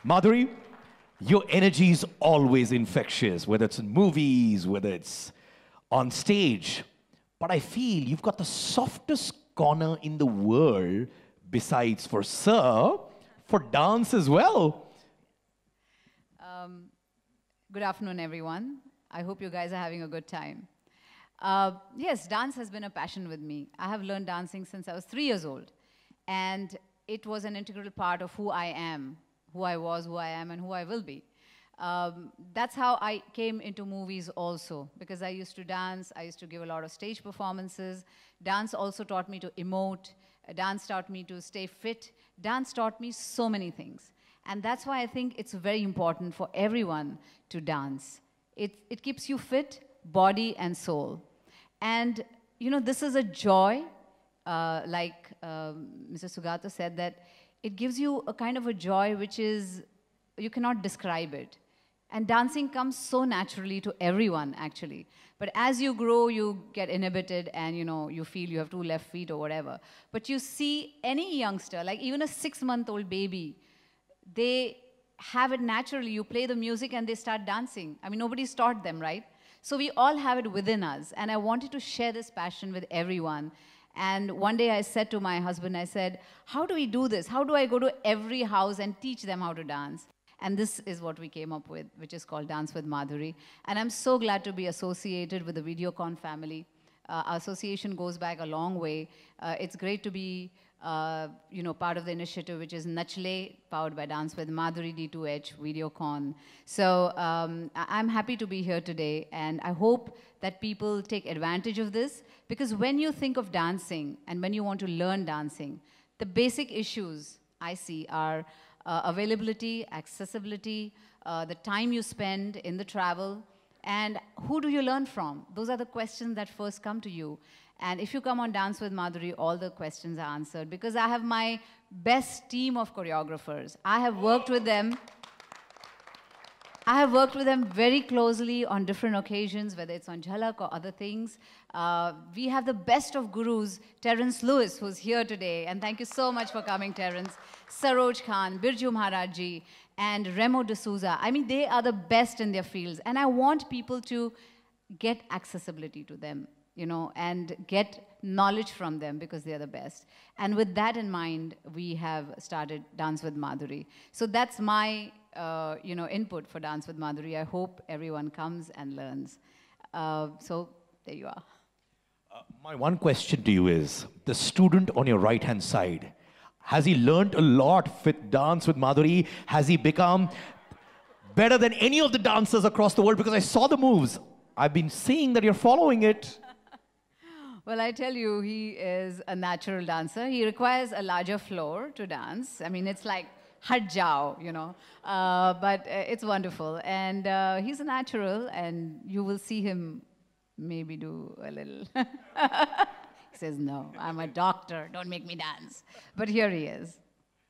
Madhuri, your energy is always infectious, whether it's in movies, whether it's on stage. But I feel you've got the softest corner in the world, besides for Sir, for dance as well. Good afternoon, everyone. I hope you guys are having a good time. Yes, dance has been a passion with me. I have learned dancing since I was 3 years old. And it was an integral part of who I am, who I was, who I am, and who I will be. That's how I came into movies also, because I used to dance, I used to give a lot of stage performances. Dance also taught me to emote. Dance taught me to stay fit. Dance taught me so many things. And that's why I think it's very important for everyone to dance. It keeps you fit, body and soul. And, you know, this is a joy, like Mr. Sugata said, that it gives you a kind of a joy which is, you cannot describe it. And dancing comes so naturally to everyone, actually. But as you grow, you get inhibited and, you know, you feel you have 2 left feet or whatever. But you see any youngster, like even a 6-month-old baby, they have it naturally. You play the music and they start dancing. I mean, nobody's taught them, right? So we all have it within us. And I wanted to share this passion with everyone. And one day I said to my husband, I said, how do we do this? How do I go to every house and teach them how to dance? And this is what we came up with, which is called Dance with Madhuri. And I'm so glad to be associated with the Videocon family. Our association goes back a long way. It's great to be you know, part of the initiative, which is Nachle, powered by Dance with Madhuri d2h, Videocon. So I'm happy to be here today, and I hope that people take advantage of this, because when you think of dancing and when you want to learn dancing, the basic issues I see are availability, accessibility, the time you spend in the travel, and who do you learn from? Those are the questions that first come to you. And if you come on Dance with Madhuri, all the questions are answered, because I have my best team of choreographers. I have worked with them. I have worked with them very closely on different occasions, whether it's on Jhalak or other things. We have the best of gurus, Terence Lewis, who's here today. And thank you so much for coming, Terence. Saroj Khan, Birju Maharaj, and Remo D'Souza. I mean, they are the best in their fields. And I want people to get accessibility to them, you know, and get knowledge from them, because they are the best. And with that in mind, we have started Dance with Madhuri. So that's my you know, input for Dance with Madhuri. I hope everyone comes and learns. So there you are. My one question to you is, the student on your right-hand side, has he learned a lot with Dance with Madhuri? Has he become better than any of the dancers across the world? Because I saw the moves. I've been seeing that you're following it. Well, I tell you, he is a natural dancer. He requires a larger floor to dance. I mean, it's like hat jao, you know. But it's wonderful. And he's a natural, and you will see him maybe do a little. He says, no, I'm a doctor. Don't make me dance. But here he is.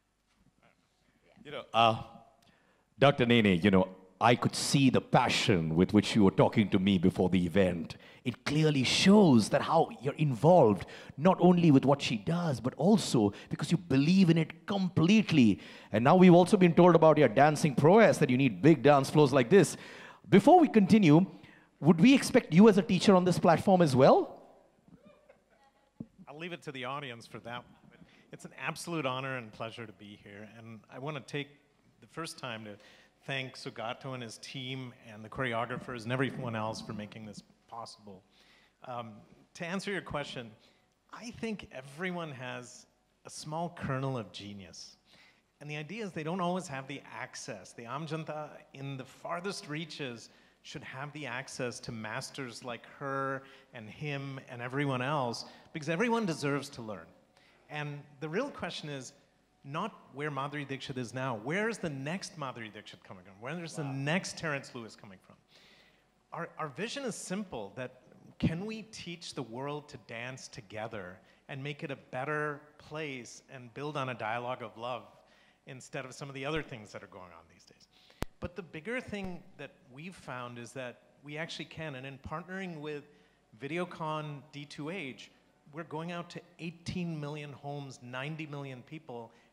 You know, Dr. Nene, you know, I could see the passion with which you were talking to me before the event. It clearly shows that how you're involved, not only with what she does, but also because you believe in it completely. And now we've also been told about your dancing prowess, that you need big dance floors like this. Before we continue, would we expect you as a teacher on this platform as well? I'll leave it to the audience for that. But it's an absolute honor and pleasure to be here. And I want to take the first time to thank Sugato and his team and the choreographers and everyone else for making this possible. To answer your question, I think everyone has a small kernel of genius. And the idea is they don't always have the access. The Amjanta in the farthest reaches should have the access to masters like her and him and everyone else, because everyone deserves to learn. And the real question is not where Madhuri Dixit is now. Where is the next Madhuri Dixit coming from? Where is the next Terence Lewis coming from? Our vision is simple, that can we teach the world to dance together and make it a better place and build on a dialogue of love instead of some of the other things that are going on these days. But the bigger thing that we've found is that we actually can, and in partnering with Videocon d2h, we're going out to 18 million homes, 90 million people,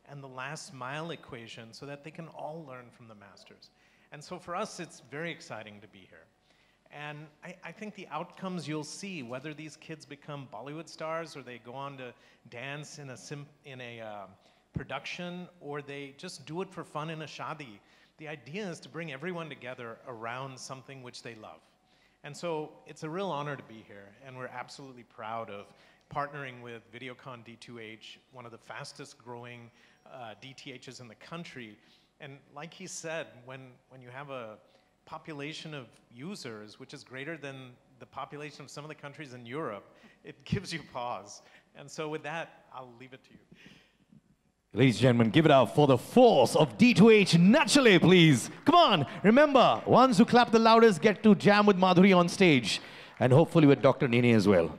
and the last mile equation so that they can all learn from the masters. And so for us, it's very exciting to be here. And I think the outcomes you'll see, whether these kids become Bollywood stars or they go on to dance in a production or they just do it for fun in a shadi, the idea is to bring everyone together around something which they love. And so it's a real honor to be here, and we're absolutely proud of partnering with Videocon d2h, one of the fastest growing DTHs in the country. And like he said, when you have a population of users, which is greater than the population of some of the countries in Europe, it gives you pause. And so with that, I'll leave it to you. Ladies and gentlemen, give it up for the force of D2H naturally, please. Come on, remember, ones who clap the loudest get to jam with Madhuri on stage, and hopefully with Dr. Nene as well.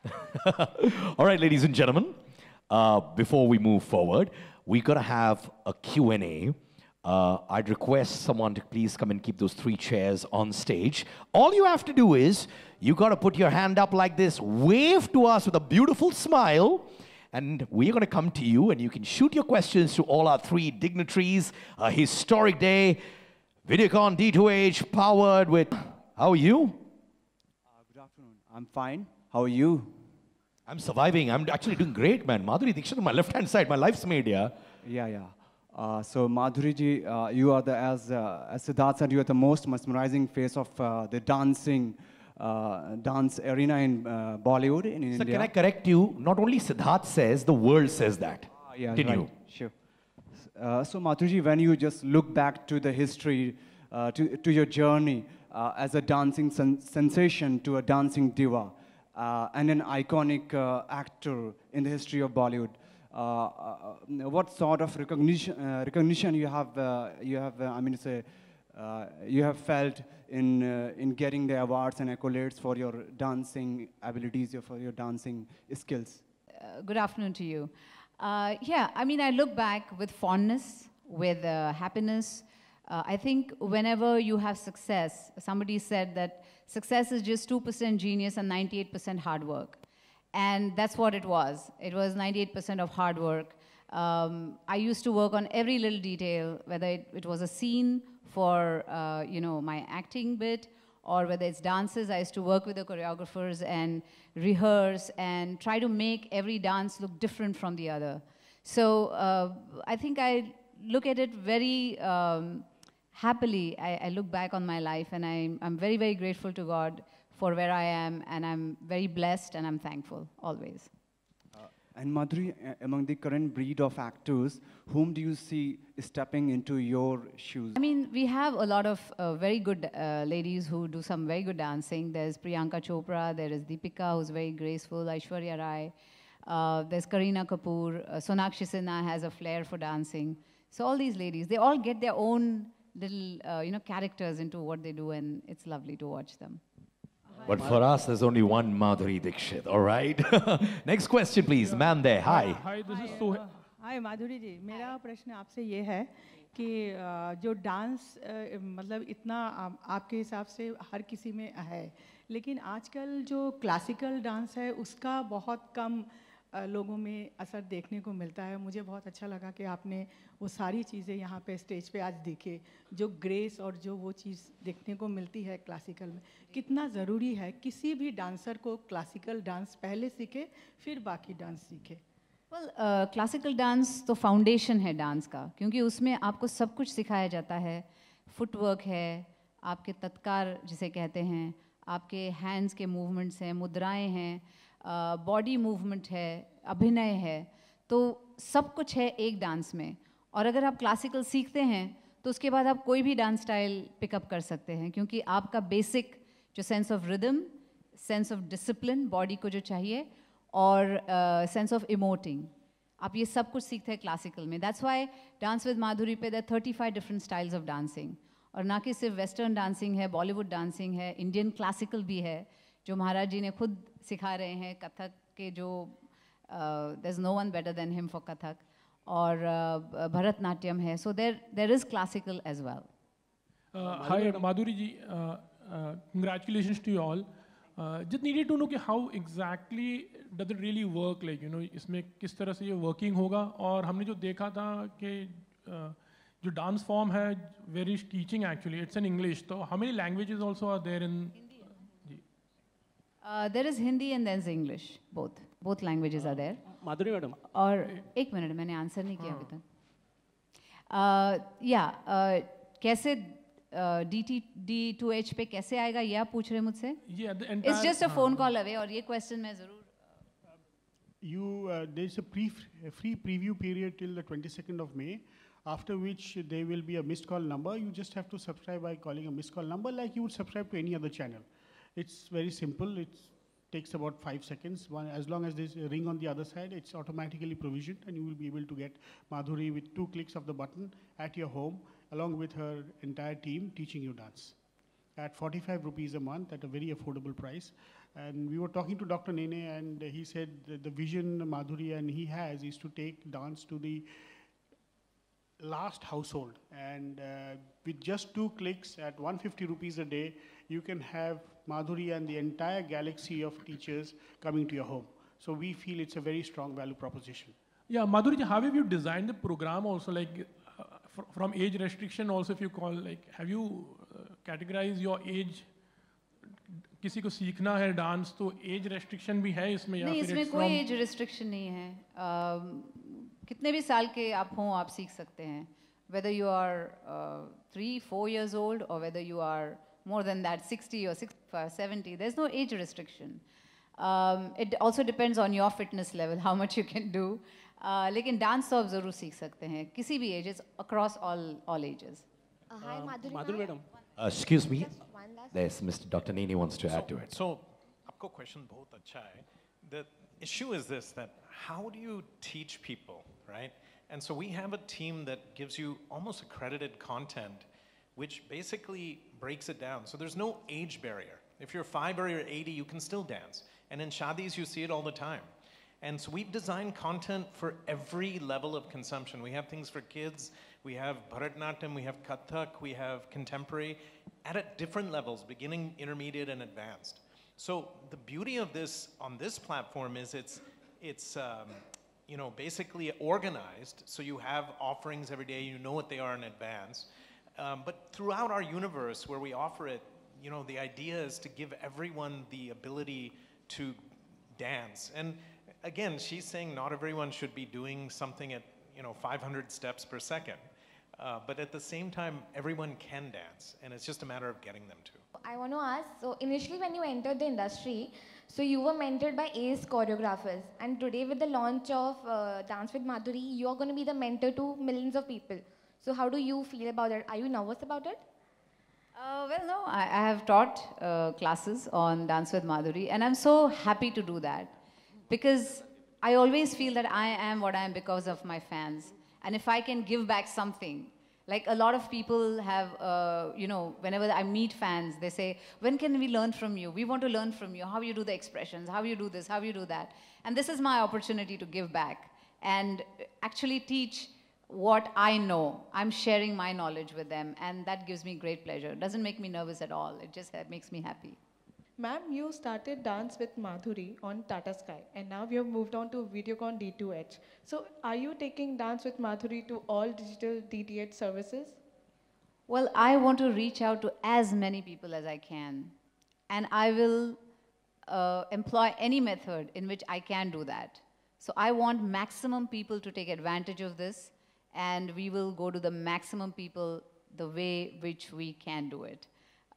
All right, ladies and gentlemen, before we move forward, we're going to have a Q&A. I'd request someone to please come and keep those 3 chairs on stage. All you have to do is, you got to put your hand up like this, wave to us with a beautiful smile, and we're going to come to you, and you can shoot your questions to all our 3 dignitaries. A historic day. Videocon d2h powered with... How are you? Good afternoon. I'm fine. How are you? I'm surviving. I'm actually doing great, man. Madhuri Dixit on my left-hand side. My life's made, yeah? Yeah. So Madhuri ji, you are as Siddharth said, you are the most mesmerizing face of the dance arena in Bollywood in India. So can I correct you? Not only Siddharth says, the world says that. Yeah, Continue. right. Sure. So Madhuri ji, when you just look back to the history, to your journey as a dancing sensation to a dancing diva and an iconic actor in the history of Bollywood, what sort of recognition you have felt in getting the awards and accolades for your dancing abilities, for your dancing skills? Good afternoon to you. Yeah, I mean, I look back with fondness, with happiness. I think whenever you have success, somebody said that success is just 2% genius and 98% hard work. And that's what it was. It was 98% of hard work. I used to work on every little detail, whether it was a scene for my acting bit, or whether it's dances. I used to work with the choreographers and rehearse and try to make every dance look different from the other. So I think I look at it very happily. I look back on my life, and I'm very, very grateful to God for where I am, and I'm very blessed, and I'm thankful, always. And Madhuri, among the current breed of actors, whom do you see stepping into your shoes? I mean, we have a lot of very good ladies who do some very good dancing. There's Priyanka Chopra, there is Deepika, who's very graceful, Aishwarya Rai, there's Kareena Kapoor, Sonakshi Sinha has a flair for dancing. So all these ladies, they all get their own little, characters into what they do, and it's lovely to watch them. But for us, there's only one Madhuri Dixit, all right? Next question, please. Ma'am there, hi. Hi, this is Sohail. Hi, Madhuri ji. मेरा प्रश्न आपसे ये है कि जो dance मतलब इतना आपके हिसाब से हर किसी में है, लेकिन आजकल जो क्लासिकल डांस है उसका बहुत कम लोगों में असर देखने को मिलता है. मुझे बहुत अच्छा लगा कि आपने वो सारी चीज़ें यहाँ पे स्टेज पे आज दिखे, जो ग्रेस और जो वो चीज़ देखने को मिलती है क्लासिकल में. कितना ज़रूरी है किसी भी डांसर को क्लासिकल डांस पहले सीखे फिर बाकी डांस सीखे? क्लासिकल डांस तो फाउंडेशन है डांस का, क्योंकि उसमें आपको सब कुछ सिखाया जाता है. फुटवर्क है, आपके तत्कार जिसे कहते हैं, आपके हैंड्स के मूवमेंट्स हैं, मुद्राएं हैं, बॉडी मूवमेंट है, अभिनय है, तो सब कुछ है एक डांस में. और अगर आप क्लासिकल सीखते हैं तो उसके बाद आप कोई भी डांस स्टाइल पिकअप कर सकते हैं, क्योंकि आपका बेसिक जो sense of rhythm, sense of discipline body को जो चाहिए, और सेंस ऑफ इमोटिंग, आप ये सब कुछ सीखते हैं क्लासिकल में. That's why dance with Madhuri पे there 35 different styles of dancing. और ना कि सिर्फ वेस्टर्न डांसिंग है, बॉलीवुड डांसिंग है, इंडियन क्लासिकल भी है जो महाराज जी ने खुद सिखा रहे हैं. कथक के जो there is no one better than him for Kathak, और भरतनाट्यम है. So there is classical as well. Hi, Madhuri ji. Congratulations to you all. just needed to know कि how exactly does it really work, like you know इसमें किस तरह से ये working होगा. और हमने जो देखा था कि जो dance form है where is teaching actually it's in English. So how many languages also are there in? There is Hindi and there's English. Both languages are there. Madhuri madam. और एक मिनट मैंने आंसर नहीं किया अभी तक. कैसे D2H पे कैसे आएगा ये आप पूछ रहे हैं मुझसे? Yeah, the It's entire. just a phone call away और ये question मैं ज़रूर. There's a free preview period till the 22nd of May, after which there will be a missed call number. You just have to subscribe by calling a missed call number like you would subscribe to any other channel. It's very simple. It takes about 5 seconds. As long as there's a ring on the other side, it's automatically provisioned and you will be able to get Madhuri with 2 clicks of the button at your home, along with her entire team teaching you dance at 45 rupees a month at a very affordable price. And we were talking to Dr. Nene, and he said that the vision Madhuri and he has is to take dance to the last household. And with just 2 clicks at 150 rupees a day, you can have Madhuri and the entire galaxy of teachers coming to your home. So we feel it's a very strong value proposition. Yeah, Madhuri, how have you designed the program also, like from age restriction also, if you call, like have you categorized your age? किसी को सीखना है dance तो as restriction भी है इसमें या नहीं, फिर इसमें कोई एज रिस्ट्रिक्शन नहीं है. कितने भी साल के आप हों आप सीख सकते हैं. Whether you are 3-4 years old or whether you are more than that 60 or 70, there's no age restriction. It also depends on your fitness level, how much you can do. लेकिन डांस तो आप ज़रूर सीख सकते हैं किसी भी ages, across all ages. Hi Madhuri madam. Excuse me. Yes, Mr. Dr. Nene wants to add to it. So, आपको question बहुत अच्छा है. The issue is this, that how do you teach people, right? And so we have a team that gives you almost accredited content, which basically breaks it down. So there's no age barrier. If you're 5 or you're 80, you can still dance. And in shadis, you see it all the time. And so we've designed content for every level of consumption. We have things for kids, we have Bharatanatyam, we have Kathak, we have contemporary, at different levels, beginning, intermediate, and advanced. So the beauty of this on this platform is it's you know, basically organized, so you have offerings every day, you know what they are in advance. But throughout our universe where we offer it, you know, the idea is to give everyone the ability to dance. And again, she's saying not everyone should be doing something at, you know, 500 steps per second. But at the same time, everyone can dance, and it's just a matter of getting them to. I want to ask, so initially when you entered the industry, so you were mentored by ace choreographers, and today with the launch of Dance with Madhuri, you are going to be the mentor to millions of people. So how do you feel about it? Are you nervous about it? Well, no, I have taught classes on Dance with Madhuri, and I'm so happy to do that because I always feel that I am what I am because of my fans. And if I can give back something, like a lot of people have, you know, whenever I meet fans, they say, when can we learn from you? We want to learn from you, how you do the expressions, how you do this, how you do that. And this is my opportunity to give back and actually teach what I know. I'm sharing my knowledge with them, and that gives me great pleasure. It doesn't make me nervous at all. It just makes me happy. Ma'am, you started Dance with Madhuri on Tata Sky, and now you have moved on to Videocon d2h. So are you taking Dance with Madhuri to all digital DTH services? Well, I want to reach out to as many people as I can, and I will employ any method in which I can do that. So I want maximum people to take advantage of this, and we will go to the maximum people the way which we can do it.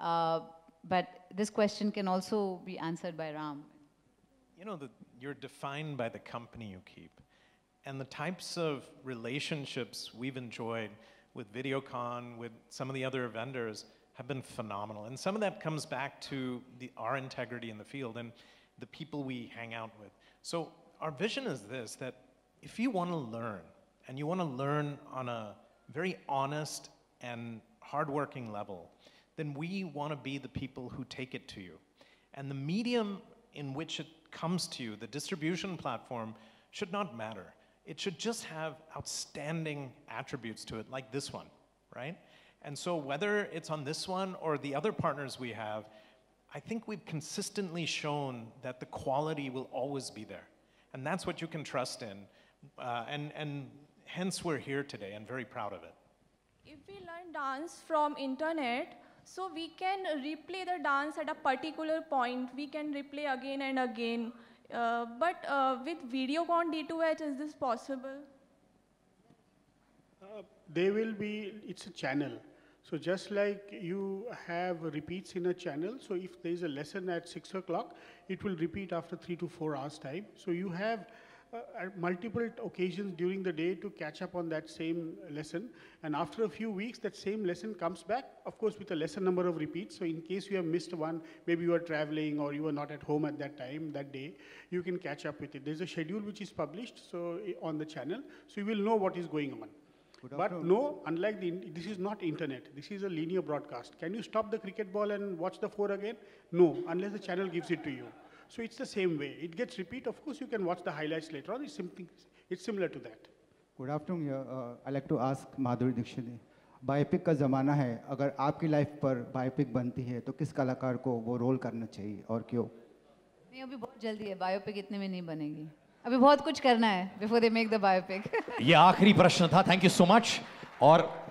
But this question can also be answered by Ram. You know, you're defined by the company you keep. And the types of relationships we've enjoyed with Videocon, with some of the other vendors, have been phenomenal. And some of that comes back to our integrity in the field and the people we hang out with. So our vision is this, that if you want to learn, and you want to learn on a very honest and hardworking level, then we want to be the people who take it to you. And the medium in which it comes to you, the distribution platform, should not matter. It should just have outstanding attributes to it, like this one, right? And so whether it's on this one or the other partners we have, I think we've consistently shown that the quality will always be there. And that's what you can trust in. And hence we're here today and very proud of it. If we learn dance from internet, so we can replay the dance at a particular point. We can replay again and again. But with Videocon d2h, is this possible? They will be, it's a channel. So just like you have repeats in a channel, so if there is a lesson at 6 o'clock, it will repeat after 3 to 4 hours time. So you have multiple occasions during the day to catch up on that same lesson. And after a few weeks, that same lesson comes back, of course, with a lesser number of repeats. So in case you have missed one, maybe you are traveling or you were not at home at that time, that day, you can catch up with it. There's a schedule which is published on the channel, so you will know what is going on. But no, unlike this is not internet. This is a linear broadcast. Can you stop the cricket ball and watch the 4 again? No, unless the channel gives it to you. So it's the same way. It gets repeat. Of course, you can watch the highlights later on. It's similar to that. Good afternoon. I'd like to ask Madhuri Dixit. Biopic का ज़माना है. अगर आपकी life पर biopic बनती है, तो किस कलाकार को वो रोल करना चाहिए और क्यों? नहीं, अभी बहुत जल्दी है. बायोपिक इतने में नहीं बनेगी. अभी बहुत कुछ करना है before they make the biopic. ये आखिरी प्रश्न था. Thank you so much. और